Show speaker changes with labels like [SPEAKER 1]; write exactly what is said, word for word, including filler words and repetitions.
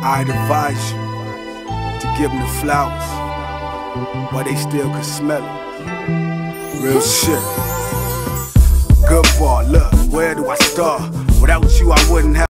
[SPEAKER 1] I'd advise you to give them the flowers while they still can smell it. Real shit. Good boy, look, where do I start? Without you I wouldn't have